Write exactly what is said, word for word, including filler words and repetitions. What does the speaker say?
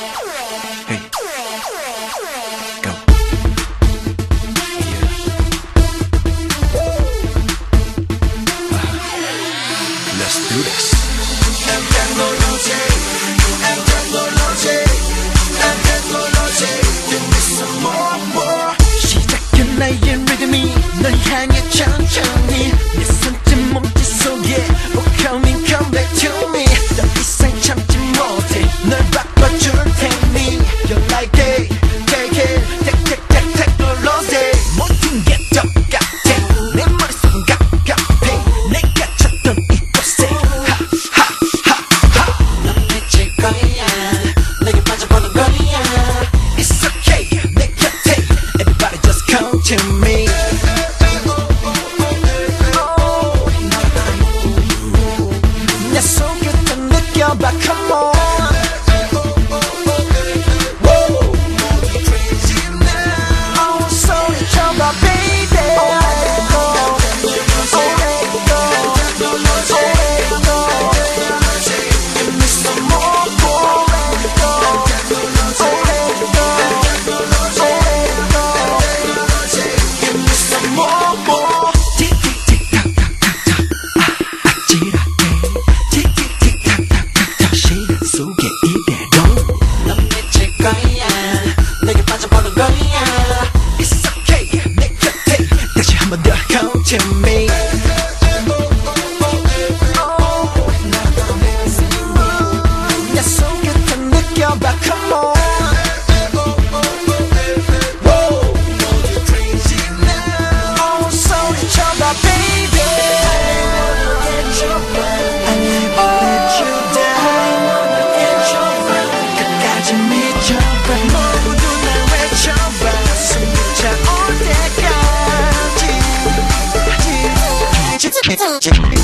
Hey, go. Yeah. Uh-huh. Let's do this. 시작한 나의 리듬이 널 향해 천천히 내 손짓 몸짓 속에 Oh coming come back to me 더 이상 참지 못해 널 바꿔줄 테니 You like it, take it, take take take take technology 모든 게 똑같아 내 머릿속은 가깝해 내가 찾던 이곳에 하하하하 넌 미칠 거야 내게 빠져보는 거야 It's okay 내 곁에 Everybody just come to me 내 속에 다 느껴봐 come on Come to me. 내 속에 다 느껴봐, come on. Oh, 소리쳐봐, baby. I never let you down. 끝까지 미쳐봐, 모두 날 외쳐봐. 숨이 차올 때까지.